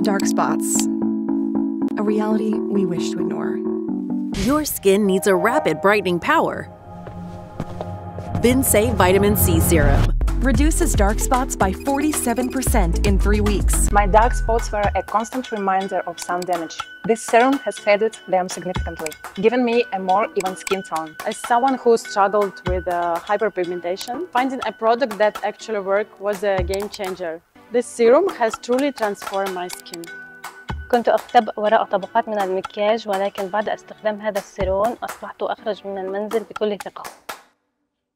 Dark spots. A reality we wish to ignore. Your skin needs a rapid brightening power. Vince Vitamin C Serum Reduces dark spots by 47% in 3 weeks. My dark spots were a constant reminder of sun damage. This serum has faded them significantly, giving me a more even skin tone. As someone who struggled with hyperpigmentation, finding a product that actually worked was a game changer. This serum has truly transformed my skin. كنت أختبئ وراء طبقات من المكياج، ولكن بعد استخدام هذا السيروم أصبحت أخرج من المنزل بكل ثقة.